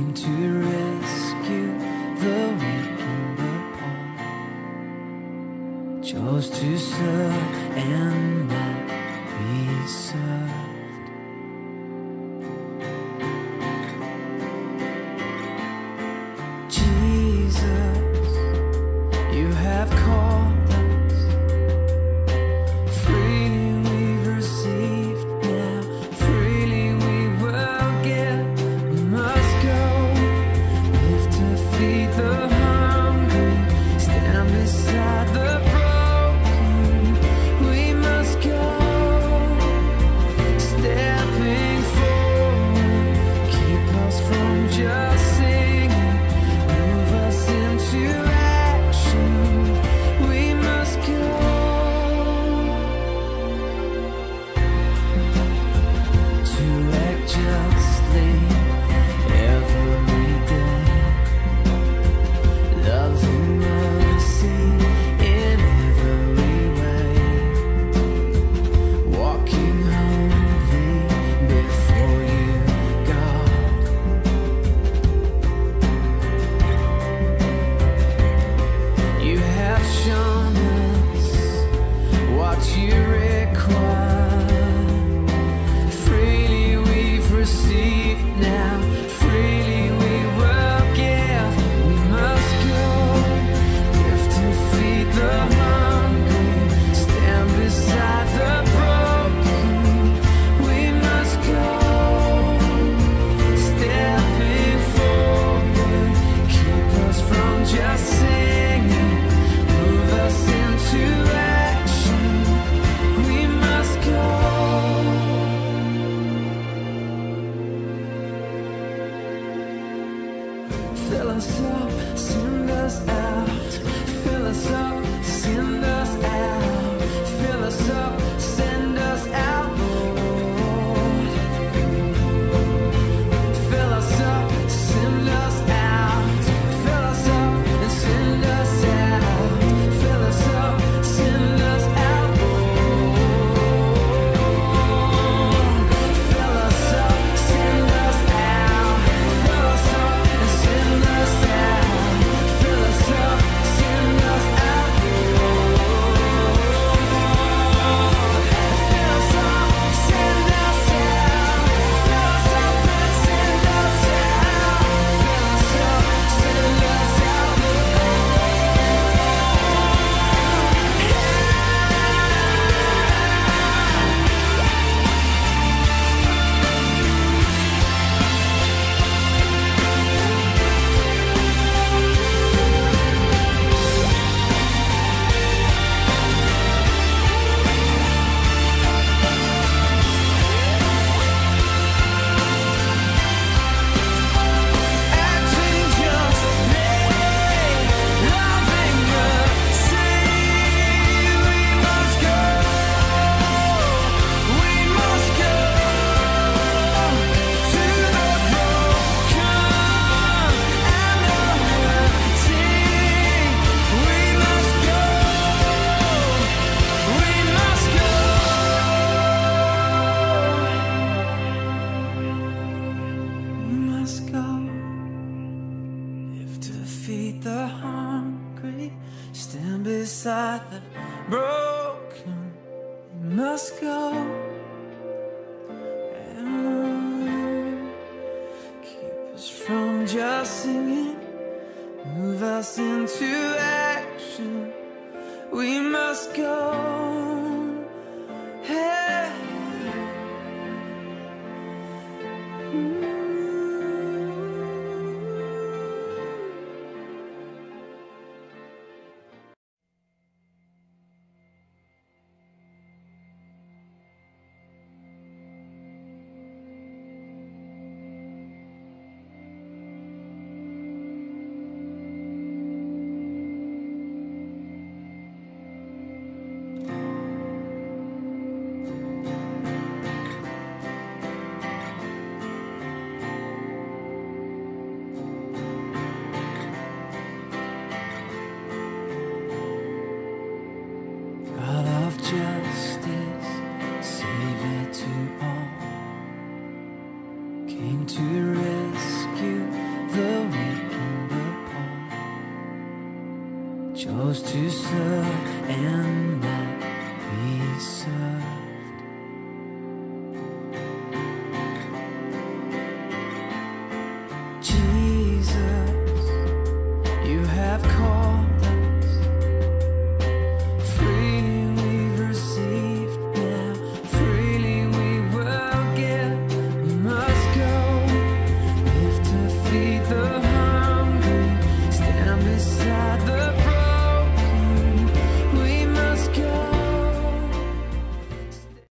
came to rescue the weak and the poor, chose to serve and not be served. Jesus, you have called us, freely we've received, now freely we will give. We must go, live to feed the hungry, stand beside the broken. We must go, stepping forward, keep us from just singing, move us into action. We must go to act justly every day, loving mercy in every way, walking humbly before you, God. You have shown us what you require. Freely we've received, now freely we will give. We must go, live to feed the hungry, stand beside the broken. We must go, stepping forward, keep us from just singing, move us into action. We must go. Fill us up, send us out. Fill us up, send us out. Fill us up, send us out, Lord. Fill us up, send us out. Fill us up and send us out. Fill us up, send us out, Lord. Fill us up, send us out. Fill us up and send us out. Fill us up, send us out, Lord. Fill us up, send us out. Fill us up and send us out. Fill us up, send us out, acting justly, loving mercy. We must go, we must go to the broken and the hurting. We must go, we must go. We must go, live to feed the hungry, stand beside the broken. We must go and keep us from just singing, move us into action. We must go. Hey. God of justice, Savior to all, came to rescue close to serve and not be served. Jesus.